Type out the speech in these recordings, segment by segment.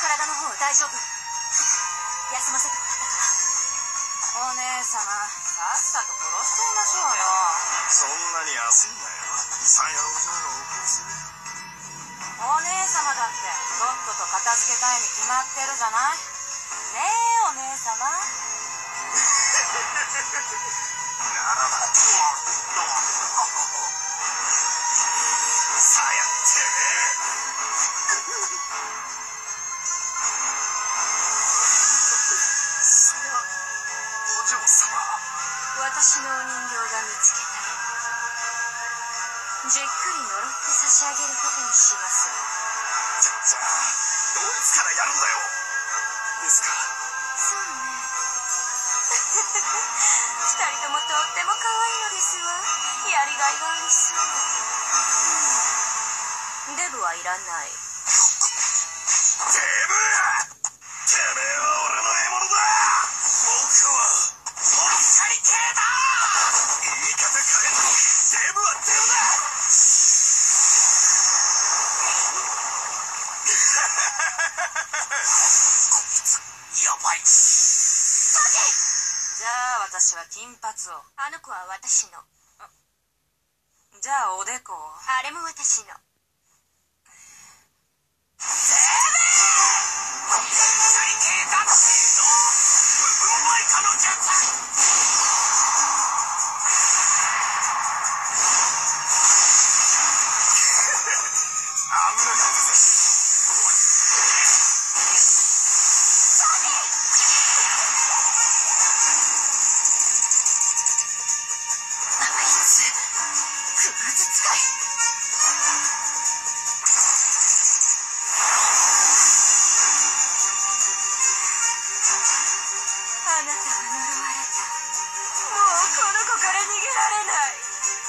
体の方大丈夫？休ませてもらったから。お姉様、さっさと殺しちゃいましょうよ。 そんなに焦んなよ。さようじゃのおこず。 お姉様だってとっとと片付けたいに決まってるじゃない。ねえお姉様。 ならばさやってね。さやお嬢様。 私のお人形が見つけたよ。じっくり呪って差し上げることにします。 じゃあどいつからやるんだよ。ですか。 そうね。二人ともとっても可愛いのですわ。やりがいがありそう。デブはいらない。 デブ！てめえは俺の獲物だ。僕はモンシャリ系だ。言い方変えろ。デブはデブだ。やばい。 じゃあ私は金髪を。あの子は私の。じゃあおでこを。あれも私の。あなたは呪われた。もうこの子から逃げられない。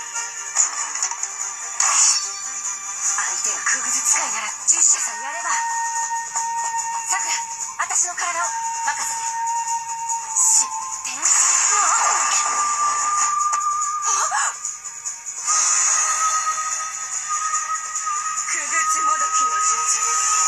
相手が空口使いなら10射さえやれば。さくら、私の体を任せて。新天使の空口もどきの術。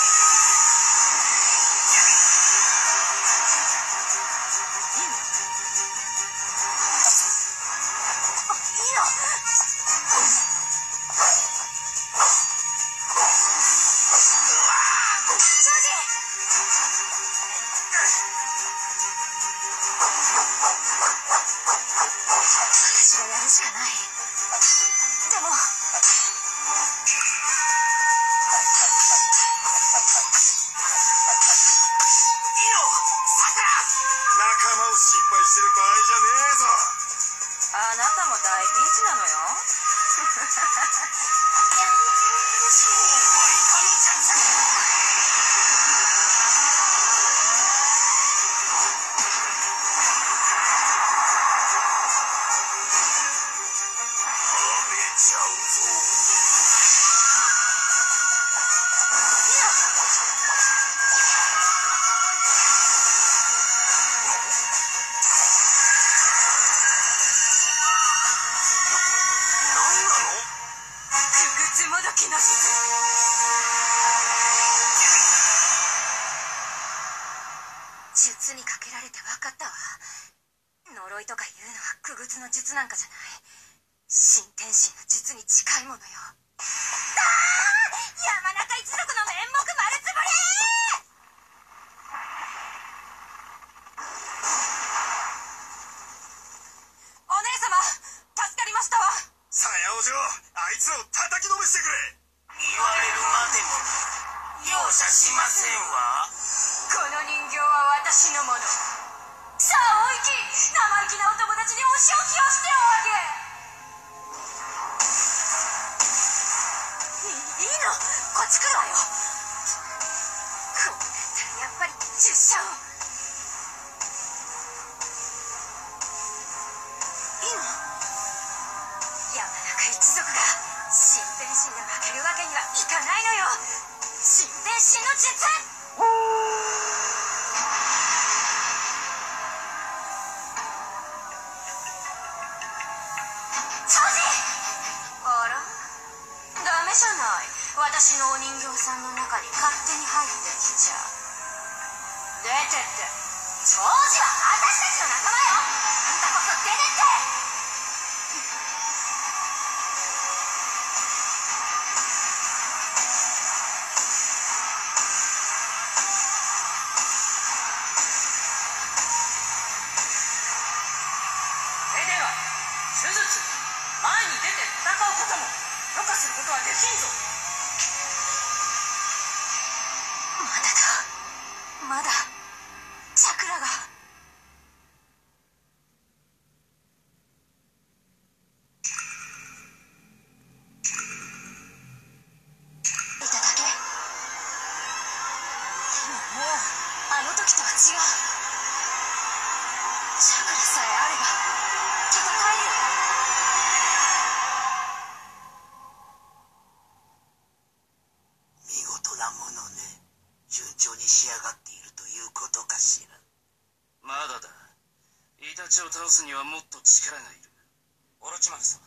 私がやるしかない。でも仲間を心配してる場合じゃねえぞ。 あなたも大ピンチなのよ。もどきの術。術にかけられて分かったわ。呪いとかいうのは傀儡の術なんかじゃない。新天神の術に近いものよ。山中一族の面目丸つぶれ。お姉様助かりましたわ。 さやお嬢、あいつらを叩きのめしてくれ。 言われるまでも容赦しませんわ。 この人形は私のもの。さあおいき、生意気なお友達にお仕置きをしておあげ。いいの、こっち来るわよ。こうなったらやっぱり10射を。いいの、山中一族が新天神で負けるわけにはいかないのよ。新天神の術。あら、ダメじゃない。私のお人形さんの中に勝手に入ってきちゃう。 出てって。長次は私たちの仲間よ。あんたこそ出てって。 エデンは手術、前に出て戦うことも許可することはできんぞ。 まだチャクラが。いただけ。でももうあの時とは違う。チャクラさえあれば戦える。 見事なものね。順調に仕上がっているということかしら。 まだだ。イタチを倒すにはもっと力がいる。オロチマル様、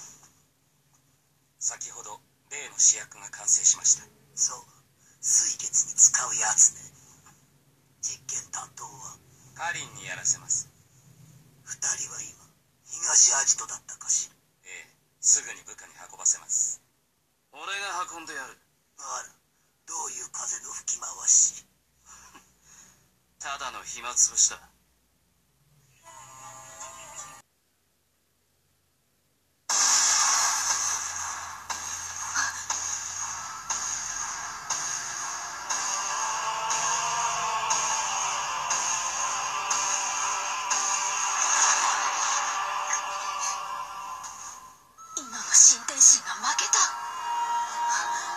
先ほど例の試薬が完成しました。 そう、水月に使うやつね。実験担当はカリンにやらせます。 2人は今東アジトだったかしら。 ええ、すぐに部下に運ばせます。俺が運んでやる。 あら、どういう風の吹き回し。 ただの暇つぶしだ。 今の心天心が負けた。